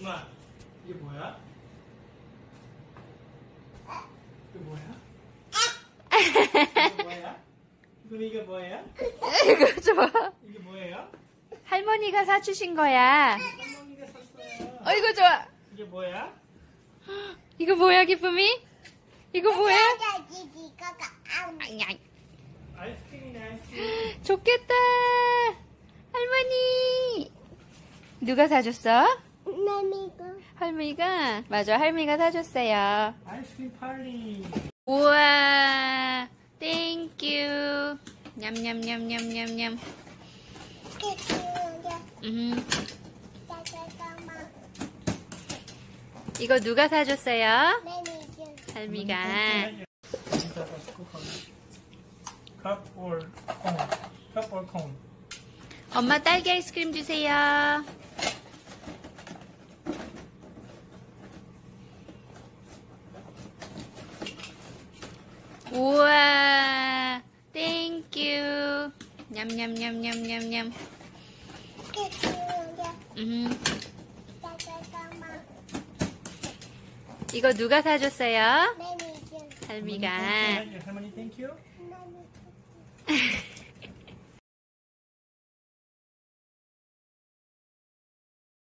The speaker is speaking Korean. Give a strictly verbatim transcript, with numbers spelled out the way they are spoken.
엄마, 이게 뭐야? 이게 뭐야? 이게 뭐야? 그럼 이게 뭐예요? 이거 좋아. 이게 뭐예요? 할머니가 사주신 거야. 할머니가 샀어요. 어, 이거 좋아. 이게 뭐야? 이거 뭐야, 기쁨이? 이거 뭐야? 아냐, 아이스크림이네, 아이스크림. 좋겠다. 할머니. 누가 사줬어? 할머니가? 맞아, 할머니가 사줬어요. 아이스크림 팔리. 우와, 땡큐. 냠냠냠냠냠냠. 음. 이거 누가 사줬어요? 할미가. 컵 or 콘. 컵 or 콘. 엄마 딸기 아이스크림 주세요. 우와, 땡큐. 냠냠냠냠냠냠. 음. 이거 누가 사줬어요? 할미가. 할머니 땡큐.